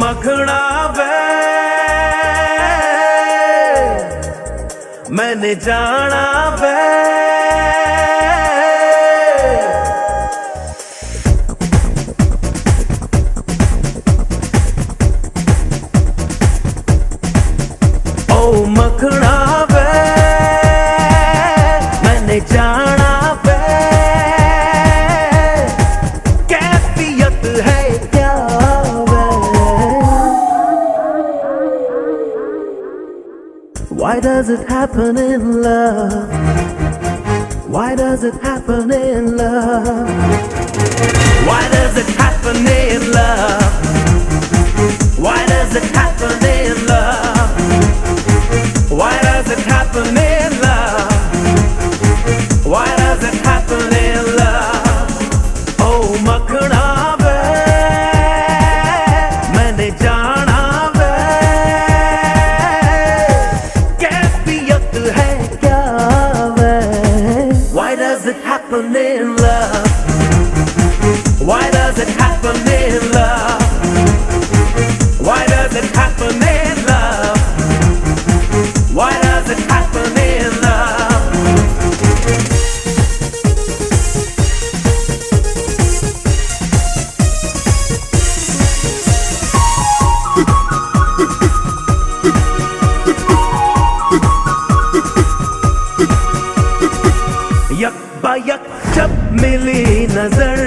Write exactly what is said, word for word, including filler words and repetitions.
मखना वे मैंने जाना वे ओ मखना वे मैंने जाना वे कैफियत है क्या वे। Why does it happen in love? Why does it happen in love? Why does it happen in love? Why does it happen in love? Why does it happen in love? Why does it happen in love? Oh मखना वे मैंने जाना वे कैफियत है क्या वे। Why does it happen in love? Why does it happen in love? Why does it happen in love? Why does it happen in love? यक बायक जब मिली नजर